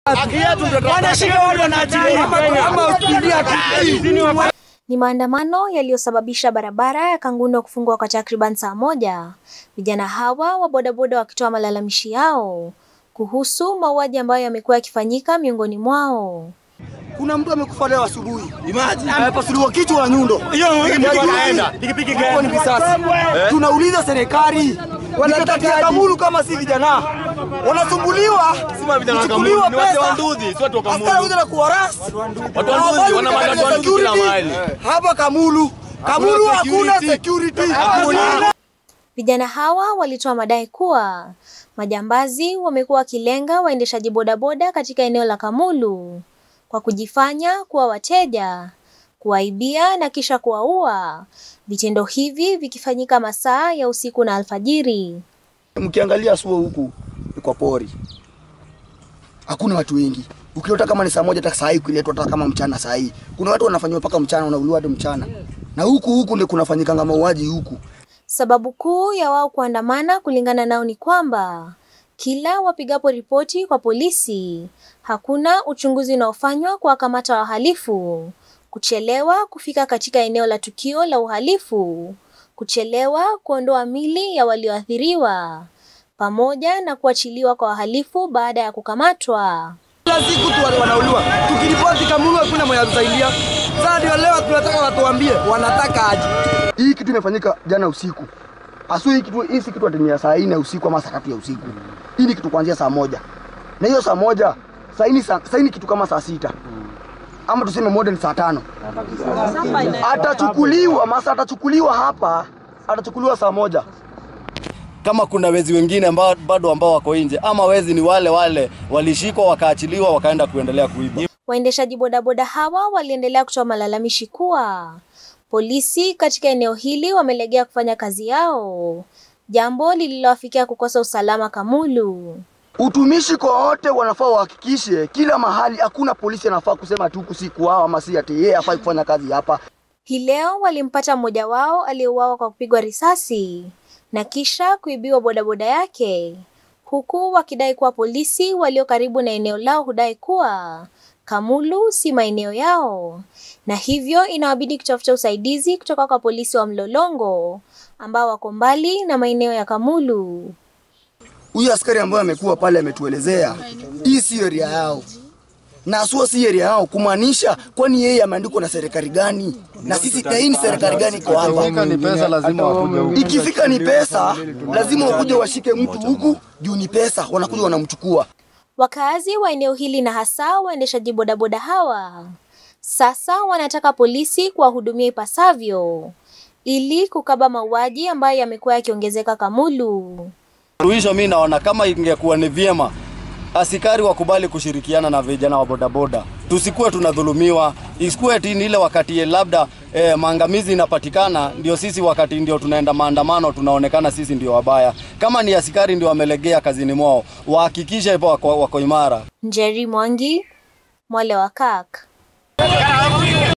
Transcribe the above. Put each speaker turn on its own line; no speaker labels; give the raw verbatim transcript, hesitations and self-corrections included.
Ni maandamano yaliyosababisha barabara ya Kangundo kufungwa kwa takriban saa moja. Vijana hawa wa bodaboda wakitoa malalamishi yao kuhusu mauaji ambayo yamekuwa yakifanyika miongoni mwao.
Kuna mtu amekufa leo asubuhi. Imagine amepasuliwa kichwa na nyundo. Hiyo anaenda. Pikipiki gani risasi. Tunauliza serikali wanataka Kamulu kama si vijana. Wanasumbuliwa. Si vijana wa Kamulu, ni watu wa Nduthi, si watu wa Kamulu. Hata watu wa Kuarasi. Watu wa Nduthi wana magari wa Nduthi kila mahali. Hapa Kamulu. Kamulu hakuna security.
Vijana hawa walitoa madai kuwa majambazi wamekuwa wakilenga waendeshaji bodaboda katika eneo la Kamulu kwa kujifanya kuwa wateja, kuwaibia na kisha kuwaua. Vitendo hivi vikifanyika masaa ya usiku na alfajiri.
Mkiangalia suo huku kwa pori, hakuna watu wengi. Ukiota kama ni saa moja hata saa hii kuletwa hata kama mchana saa hii. Kuna watu wanafanywa paka mchana wanauliwa hadi mchana. Na huku huku ndio kunafanyika kama mauaji huku.
Sababu kuu ya wao kuandamana kulingana nao ni kwamba kila wapigapo ripoti kwa polisi, hakuna uchunguzi unaofanywa kuwakamata wahalifu, kuchelewa kufika katika eneo la tukio la uhalifu, kuchelewa kuondoa mili ya walioathiriwa, pamoja na kuachiliwa kwa wahalifu baada ya kukamatwa.
Kila siku tu wanauliwa. Tukiripoti Kamulu hakuna mwenye atusaidia. Sasa ndio leo tunataka watuambie wanataka aje. Hii kitu imefanyika jana usiku. Asu hii kitu hii kitu atimia saa nne usiku ama saa tatu ya usiku. Hii ni kitu kuanzia saa moja. Na hiyo saa moja, saa hii saa hii kitu kama saa sita. Ama tuseme modern saa tano. Atachukuliwa, masa atachukuliwa hapa, atachukuliwa saa moja.
Kama kuna wezi wengine ambao bado ambao wako nje, ama wezi ni wale wale walishikwa wakaachiliwa wakaenda kuendelea kuiba.
Waendeshaji bodaboda hawa waliendelea kutoa malalamishi kuwa polisi katika eneo hili wamelegea kufanya kazi yao, jambo lililowafikia kukosa usalama Kamulu.
Utumishi kwa wote wanafaa wahakikishe kila mahali hakuna polisi anafaa kusema tu kusiku wao ama si ati yeye afai kufanya kazi hapa.
Hii leo walimpata mmoja wao aliyeuawa kwa kupigwa risasi na kisha kuibiwa bodaboda yake, huku wakidai kuwa polisi walio karibu na eneo lao hudai kuwa Kamulu si maeneo yao, na hivyo inawabidi kutafuta usaidizi kutoka kwa polisi wa Mlolongo ambao wako mbali na maeneo ya Kamulu.
Huyu askari ambaye amekuwa pale ametuelezea hii si area yao. Na sio si area yao kumaanisha kwani yeye ameandikwa na serikali gani? Na sisi na hii ni serikali gani kwa hapa?
Ikifika ni pesa lazima wakuje.
Ikifika ni pesa lazima wakuje washike mtu huku juu ni pesa wanakuja wanamchukua.
Wakazi wa eneo hili na hasa waendeshaji bodaboda hawa sasa wanataka polisi kuwahudumia ipasavyo ili kukaba mauaji ambayo yamekuwa yakiongezeka Kamulu.
Ruhisho mimi naona kama ingekuwa ni vyema askari wakubali kushirikiana na vijana wa bodaboda. Tusikuwe tunadhulumiwa, isikuwe eti ile wakati labda eh, maangamizi inapatikana ndio sisi wakati ndio tunaenda maandamano tunaonekana sisi ndio wabaya. Kama ni askari ndio wamelegea kazini mwao, wahakikishe wako, wako imara.
Njeri Mwangi, Mwale wa Kirk.